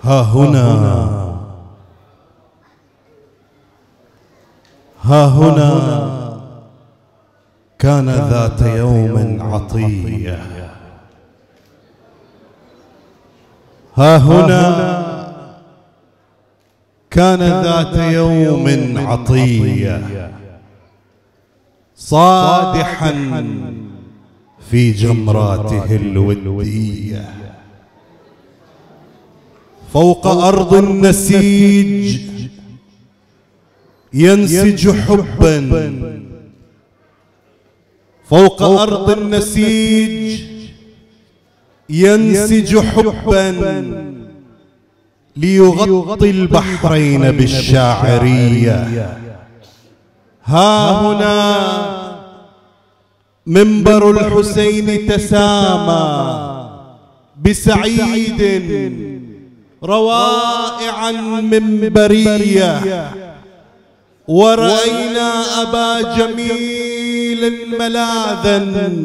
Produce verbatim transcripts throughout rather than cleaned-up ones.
ها هنا ها هنا كان ذات يوم عطية، ها هنا كان ذات يوم عطية، صادحا في جمراته الودية، فوق أرض النسيج ينسج حبا، فوق أرض النسيج ينسج حبا، ليغطي البحرين بالشاعرية. ها هنا منبر الحسين تسامى بسعيد روائع منبرية، ورأينا أبا جميل ملاذا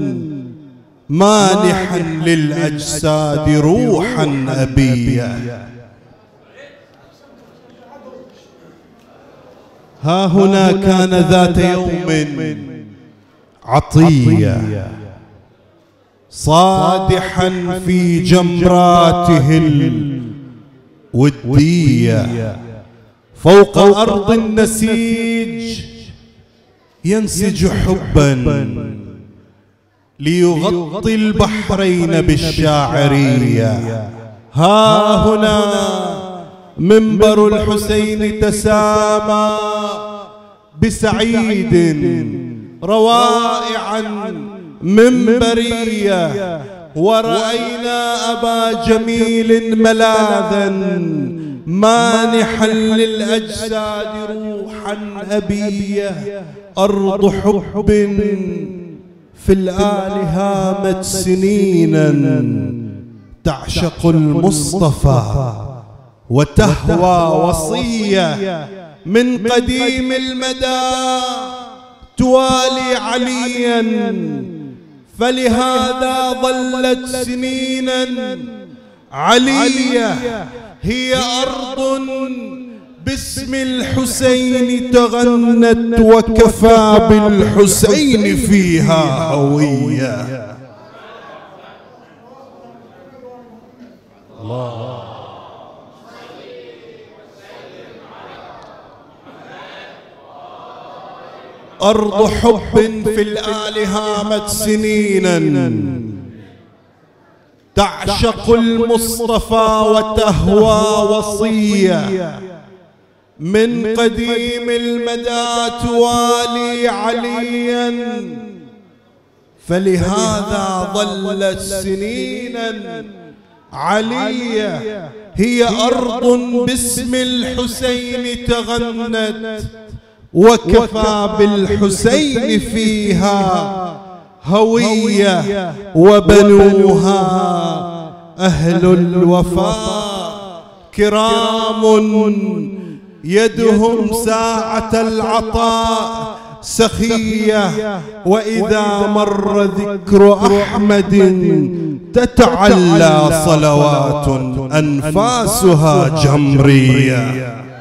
مانحا للأجساد روحا أبية. ها هنا كان ذات يوم عطية، صادحا في جمراته الودية، فوق أرض النسيج ينسج حبا، ليغطي البحرين بالشاعرية. ها هنا منبر الحسين تسامى بسعيد روائع منبرية، ورأينا أبا جميل ملاذا مانحا للأجساد روحا أبية. أرض حب في الآل هامت سنينا، تعشق المصطفى وتهوى وصية، من قديم المدى توالي عليا، فلهذا ظلت سنينا علية. هي أرض باسم الحسين تغنت، وكفى بالحسين فيها هوية. الله أرض حب في الآل هامت سنينا، تعشق المصطفى وتهوى وصية، من قديم المدى توالي عليا، فلهذا ظلت سنينا علية. هي أرض باسم الحسين تغنت، وكفى بالحسين فيها هوية، وبنوها أهل الوفاء كرام، يدهم ساعة العطاء سخية، وإذا مر ذكر أحمد تتعلى صلوات أنفاسها جمرية.